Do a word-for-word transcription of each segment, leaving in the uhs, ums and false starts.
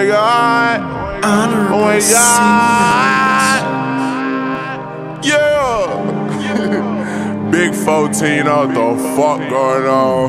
my God. Oh my God. Yeah. Big fourteen, what the fuck going on?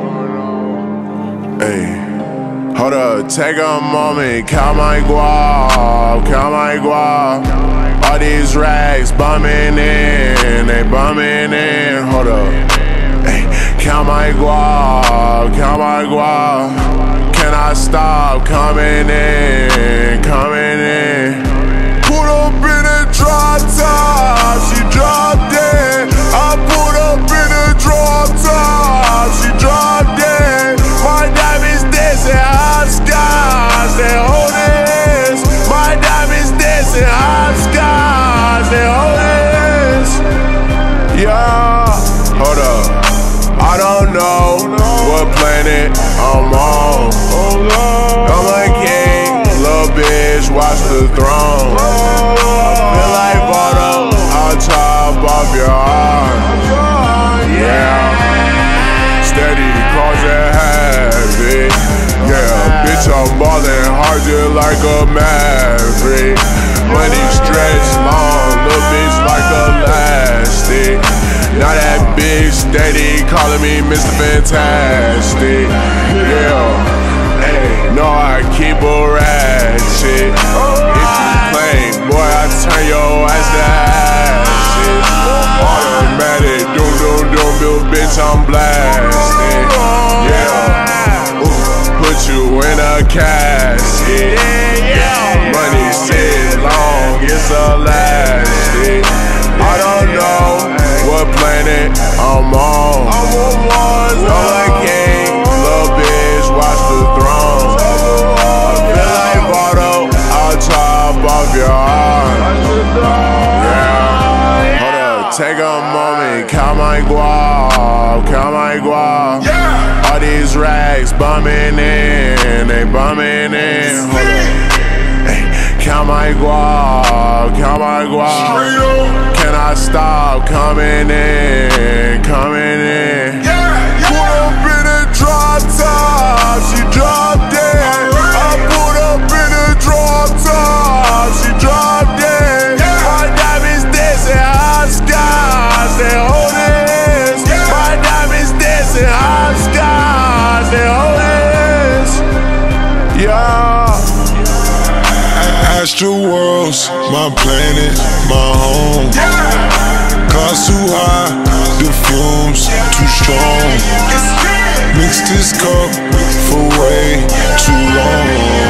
Hey. Hold up, take a moment, count my guap, count my guap. All these racks bumming in, they bumming in. Hold up, hey, count my guap, count my guap. Can I stop coming in, coming in? Put up in a drop top, she dropped it. I put up in a drop top, she dropped it. My diamonds dancing high skies, they hold this. My diamonds dancing high skies, they hold this. Yeah, hold up. I don't know what planet I'm on. I'm a king, little bitch, watch the throne. I feel like Votto, I'll chop off your arm. Yeah, steady, cause it heavy. Yeah, bitch, I'm ballin' hard just like a maverick. Money stretch long, little bitch like elastic. Now that bitch steady calling me Mister Fantastic. Yeah, hey, no, I keep a ratchet. If you claim, boy, I turn your ass to ashes. Automatic, doom, doom, doom, bill, bitch, I'm blasting. Yeah, ooh, put you in a casket. Yeah, money sits long, it's elastic. I don't know what planet I'm on. I'm on Mars, I'm a king, little bitch, watch the throne. I feel like Votto, I'll chop off your arm. Yeah, hold up, take a moment, count my guap, count my guap. All these racks bumming in, they bumming in. Hold up, hey, count my guap, count my guap. Can I stop coming in, coming in? Put up in a drop top, she dropped it. I put up in a drop top, she dropped it. My diamonds dancing high skies, they hold this. My diamonds dancing high skies, they hold this. Yeah. Astral worlds, my planet, my home. Clouds too high, the fumes too strong. Mix this cup for way too long.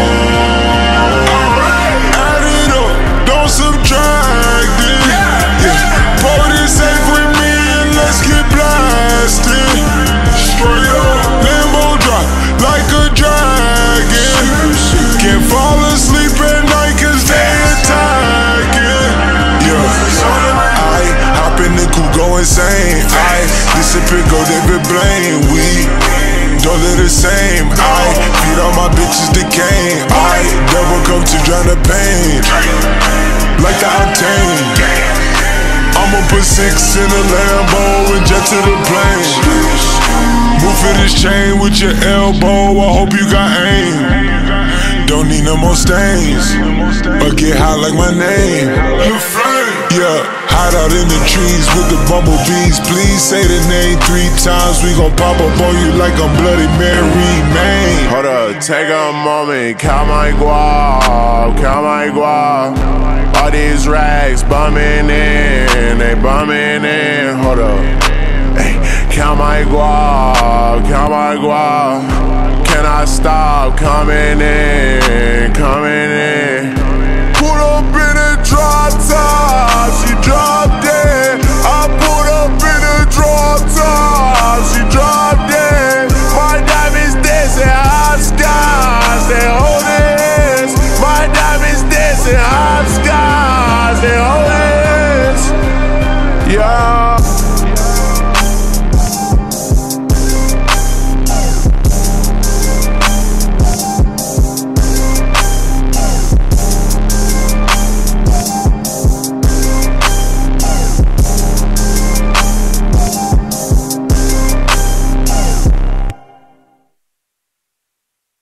Add it up, don't subtract it. Yeah, pour this safe with me and let's get blasted. Straight up, Lambo drop like a dragon. Can't fall asleep at night cause they attacking. Yeah, I hop in the coupe, go insane. I disappear, go David Blaine. We don't live the same. I feed all my bitches decaying. I never come to drown the pain like the octane. I'ma put six in a Lambo and jet to the plane. Move for this chain with your elbow, I hope you got aim. Don't need no more stains, but get high like my name. Yeah, hide out in the trees with the bumblebees. Please say the name three times, we gon' pop up on you like I'm Bloody Mary, man. Hold up, take a moment, count my guap, count my guap. All these racks bumming in, they bumming in. Hold up, hey, count my guap, count my guap. Can I stop coming in, coming in?